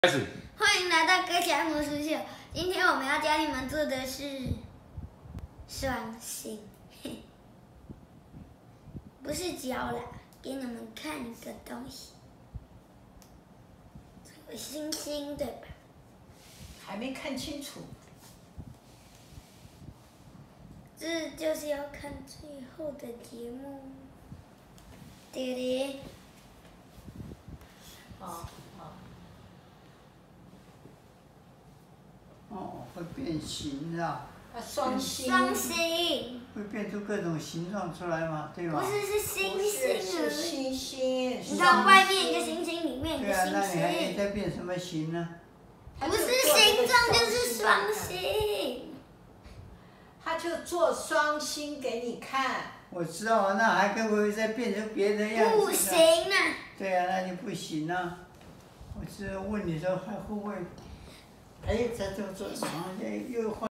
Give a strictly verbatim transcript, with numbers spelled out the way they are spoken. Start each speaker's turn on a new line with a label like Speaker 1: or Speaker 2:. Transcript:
Speaker 1: 开始，
Speaker 2: 欢迎来到哥侠魔术秀。今天我们要教你们做的是双星，不是教啦，给你们看一个东西，这个星星对吧？
Speaker 3: 还没看清楚。
Speaker 2: 这就是要看最后的节目。弟弟，
Speaker 3: 好好。
Speaker 4: 哦，会变形啊！
Speaker 3: 啊，双星。
Speaker 2: 双星。
Speaker 4: 会变出各种形状出来吗？对吧？
Speaker 2: 不是，是星星
Speaker 3: 是星星。
Speaker 2: 你看外面一个星星，里面一个
Speaker 4: 对啊，
Speaker 2: 星
Speaker 4: 那你还
Speaker 2: 星。
Speaker 4: 在变什么形呢？
Speaker 2: 不是形状就是双星。
Speaker 3: 他就做双星给你看。
Speaker 4: 我知道啊，那还会不会再变成别的样子呢？
Speaker 2: 不行啊！
Speaker 4: 对啊，那就不行啊！我是问你说还会不会？哎，这这这，好像又换。